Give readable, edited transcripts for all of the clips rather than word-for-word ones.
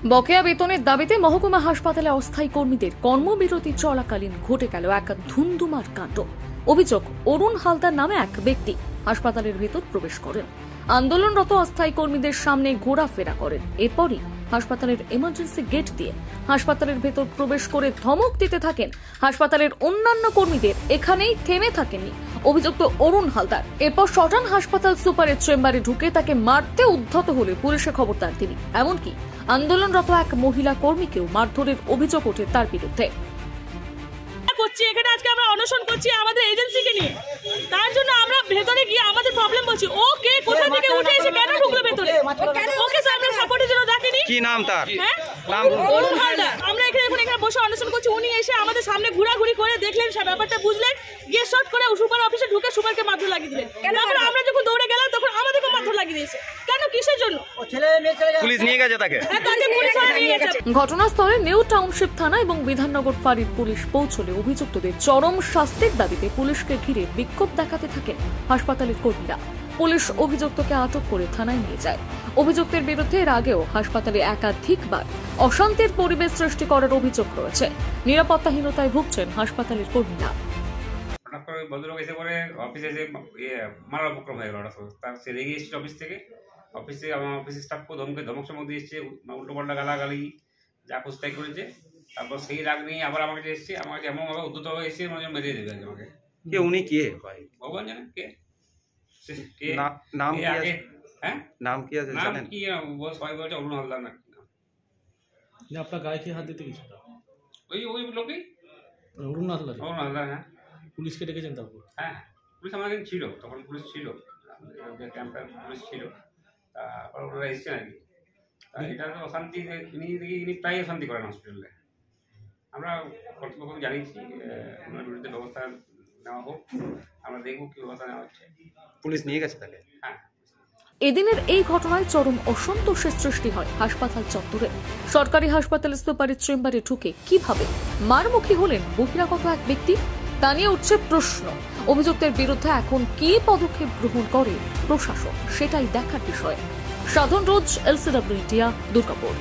বকেয়া বেতনের দাবিতে মহকুমা হাসপাতালে অস্থায়ী কর্মীদের কর্মবিরতি চলাকালীন ঘটে গেল এক ধুন্ধুমার কাণ্ড। অভিযোগ, অরুণ হালদার নামে এক ব্যক্তি হাসপাতালের ভেতর প্রবেশ করেন, আন্দোলনরত অস্থায়ী কর্মীদের সামনে ঘোরাফেরা করেন। এরপরই হাসপাতালের এমার্জেন্সি গেট দিয়ে হাসপাতালের ভেতর প্রবেশ করে ধমক দিতে থাকেন হাসপাতালের অন্যান্য কর্মীদের। এখানেই থেমে থাকেননি অভিযুক্ত অরুণ হালদার। এরপর শটান হাসপাতাল সুপারের চেম্বারে ঢুকে তাকে মারতে উদ্ধত হলে পুলিশে খবর দেন তিনি। এমনকি আন্দোলনরত এক মহিলা কর্মীকেও মারধরের অভিযোগ ওঠে তার বিরুদ্ধে। এখানে আজকে আমরা অনশন করছি আমাদের এজেন্সিকে নিয়ে, তার জন্য আমরা ভেতরে গিয়ে আমাদের প্রবলেম বলছি। ও কে কোথা থেকে উঠে এসে কেন ঢুকলো ভেতরে? ওকে স্যার আমরা সাপোর্টের জন্য ডাকিনি। কি নাম তার? নাম অরুণ হালদার। আমরা এখানে বসে অনশন করছি, উনি এসে আমাদের সামনে ঘোরাঘুরি করে দেখলেন, সব ব্যাপারটা বুঝলেন, গিয়ে শর্ট করে সুপার অফিসে ঢুকে সুপারকে মারধর লাগিয়ে দিলেন। তারপর আমরা যখন দৌড়ে গেলাম তখন আমাদেরকে মারধর লাগিয়ে দিয়েছে। কেন, কিসের জন্য? পুলিশ নিয়ে গেছে তাকে। ঘটনাস্থলে নিউ টাউনশিপ থানা এবং বিধাননগর ফাঁড়ির পুলিশ পৌঁছলে অভিযুক্তদের চরম শাস্তির দাবিতে পুলিশকে ঘিরে বিক্ষোভ দেখাতে থাকেন হাসপাতালের কর্মীরা। পুলিশ অভিযুক্তকে আটক করে থানায় নিয়ে যায়। অভিযুক্তের বিরুদ্ধে এর আগেও হাসপাতালে একাধিকবার অশান্তির পরিবেশ সৃষ্টি করার অভিযোগ রয়েছে। নিরাপত্তাহীনতায় ভুগছেন হাসপাতালের কর্মীরা। ভদ্রলোক এসে পরে অফিসে এসে মারার উপক্রম হয়ে গেল। তার সে রেগে এসেছে অফিস থেকে। অফিসে আমার অফিসের স্টাফকে ধমক চমক দিয়ে এসছে, উল্টো পাল্টা গালাগালি যা খুঁজতাই করেছে। তারপর সেই রাগ নিয়ে আবার আমার কাছে এসছে, আমার কাছে এমনভাবে উদ্ধত হয়ে এসে মানে মেরে দেবে আমাকে। কে উনি? কে ভাই? ভগবান জানে কে। নাম কি আছে? হ্যাঁ, নাম কি আছে জানেন? কি সবাই বলছে অরুণ হালদার না। আপনার গায়ে কি হাত দিতে গেছিল? ওই লোকেই অরুণ হালদার। অরুণ হালদার, হ্যাঁ। পুলিশকে ডেকেছেন তারপর? হ্যাঁ, পুলিশ আমার কাছে ছিল, তখন পুলিশ ছিল, ক্যাম্পের পুলিশ ছিল। তারপর ওরা এসছে নাকি। এটা তো অশান্তি, ইনি প্রায় অশান্তি করেন হসপিটালে। আমরা কর্তৃপক্ষকে জানিয়েছি, ওনার বিরুদ্ধে ব্যবস্থা নেওয়া হোক। আমরা দেখবো কি ব্যবস্থা নেওয়া হচ্ছে। পুলিশ নিয়ে গেছে তাকে। হ্যাঁ। এদিনের এই ঘটনায় চরম অসন্তোষের সৃষ্টি হয় হাসপাতাল চত্বরে। সরকারি হাসপাতাল সুপারের চেম্বারে ঢুকে কিভাবে মারমুখী হলেন বহিরাগত এক ব্যক্তি, তা নিয়ে উঠছে প্রশ্ন। অভিযুক্তের বিরুদ্ধে এখন কি পদক্ষেপ গ্রহণ করে প্রশাসন, সেটাই দেখার বিষয়। সাধন রোজ, LCW ইন্ডিয়া, দুর্গাপুর।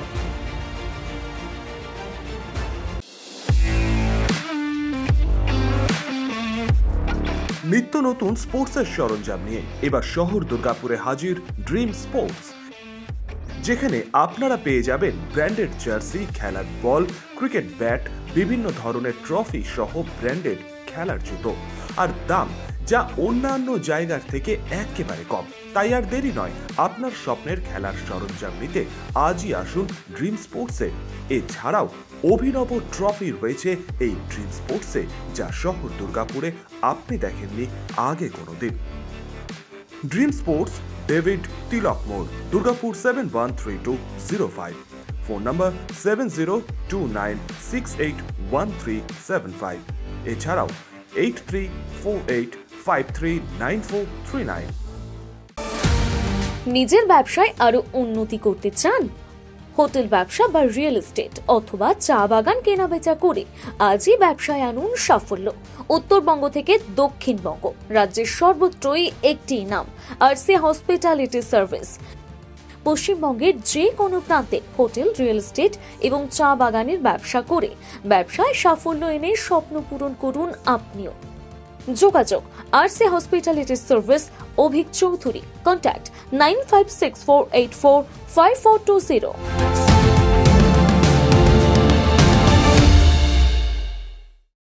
নিত্য নতুন স্পোর্টসের সরঞ্জাম নিয়ে এবার শহর দুর্গাপুরে হাজির ড্রিম স্পোর্টস, যেখানে আপনারা পেয়ে যাবেন ব্র্যান্ডেড জার্সি, খেলার বল, ক্রিকেট ব্যাট, বিভিন্ন ধরনের ট্রফি সহ ব্র্যান্ডেড খেলার জুতো, আর দাম যা অন্যান্য জায়গার থেকে একেবারে কম। তাই আর দেরি নয়, আপনার স্বপ্নের খেলার সরঞ্জাম নিতে আজই আসুন ড্রিম স্পোর্টসে। এছাড়াও অভিনব ট্রফি রয়েছে এই ড্রিম স্পোর্টসে, যা শহর দুর্গাপুরে আপনি দেখেননি আগে কোনোদিন। ড্রিম স্পোর্টস, ডেভিড তিলক মোড়, দুর্গাপুর 713205। ফোন নম্বর 7029681375। এছাড়াও 8348539439। নিজের ব্যবসায় আরো উন্নতি করতে চান? হোটেল ব্যবসা বা রিয়েল এস্টেট অথবা চা বাগান কেনাবেচা করে আজই ব্যবসায় আনুন সাফল্য। উত্তরবঙ্গ থেকে দক্ষিণবঙ্গ, রাজ্যের সর্বত্রই একটি নাম, আরসি হসপিটালিটি সার্ভিস। পশ্চিমবঙ্গের যে কোনো প্রান্তে হোটেল, রিয়েল এস্টেট এবং চা বাগানের ব্যবসা করে ব্যবসায় সাফল্য এনে স্বপ্ন পূরণ করুন আপনিও। যোগাযোগ RC hospitality service, Avik Chowdhury. Contact 9564845420।